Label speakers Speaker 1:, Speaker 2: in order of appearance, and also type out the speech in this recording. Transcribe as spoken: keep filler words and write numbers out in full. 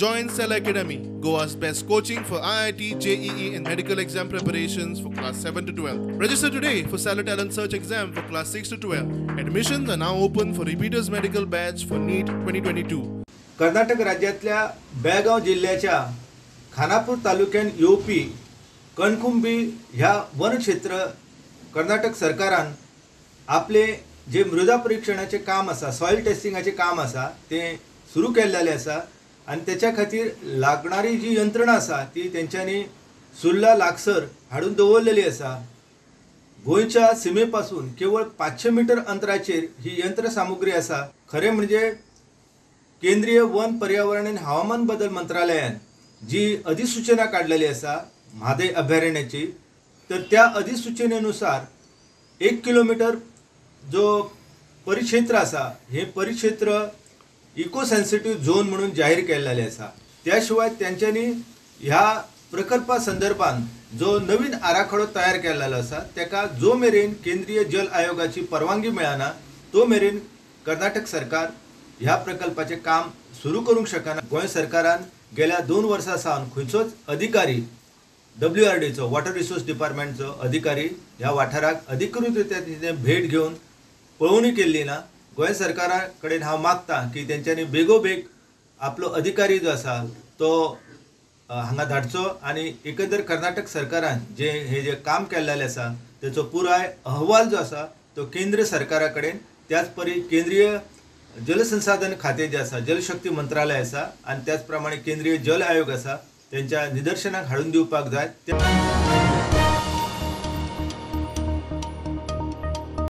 Speaker 1: Join Cell Academy, Goa's best coaching for I I T, J E E and medical exam preparations for class seven to twelve. Register today for Cell Talent Search exam for class six to twelve. Admissions are now open for repeaters medical batch for NEET twenty twenty-two.
Speaker 2: Karnataka राज्यातल्या बेळगाव जिल्ह्याच्या खानापूर तालुक्यात येवपी कणकुंबी ह्या one क्षेत्र कर्नाटक सरकारान आपले जे मृदा परीक्षणाचे काम आसा, सॉइल टेस्टिंगाचे काम आसा ते सुरू केल्लेले आसा आणि त्याच्या खातीर लागणारी जी यंत्रणा आसा ती तेंच्यांनी सुर्ला लागसर हाडून दवरलेली आसा। गोंयच्या सीमेपासून केवळ पाचशे मीटर अंतराचेर ही यंत्रसामुग्री आसा। खरे म्हणजे केंद्रीय वन पर्यावरण आणि हवामान बदल मंत्रालयान जी अधिसूचना काढलेली आसा म्हादय अभयारण्याची, तर त्या अधिसूचनेनुसार एक किलोमीटर जो परिक्षेत्र आसा हे परिक्षेत्र इको सेन्सिटिव्ह झोन म्हणून जाहीर केलेले आसा। त्याशिवाय त्यांच्यानी ह्या प्रकल्पा संदर्भात जो नवीन आराखडो तयार केलेलो आसा त्याका जो मेरेन केंद्रीय जल आयोगाची परवानगी मिळाना तो मेरेन कर्नाटक सरकार ह्या प्रकल्पाचे काम सुरू करूंक शकना। गोंय सरकारान गेल्या दोन वर्सां सावन खंयचोच अधिकारी डब्ल्यू आर डीचो वॉटर रिसोर्स डिपार्टमेंटचो अधिकारी ह्या वाठाराक अधिकृतरित्या तिथे भेट घेवन पळोवणी केल्ली ना। गोंय सरकारा कडेन हांव मागता की तेंच्यांनी बेगोबेग आपलो अधिकारी जो आसा तो हांगा धाडचो आणि एकंदर कर्नाटक सरकारान जे हे जे काम केल्लेलें आसा तेचो पुराय अहवाल जो आसा तो केंद्र सरकारा कडेन त्याच परी केंद्रीय जलसंसाधन खाते जे आसा जलशक्ती मंत्रालय आसा आणि त्याच प्रमाणे केंद्रीय जल आयोग आसा त्यांच्या निदर्शनाक हाडून दिवपाक जाय।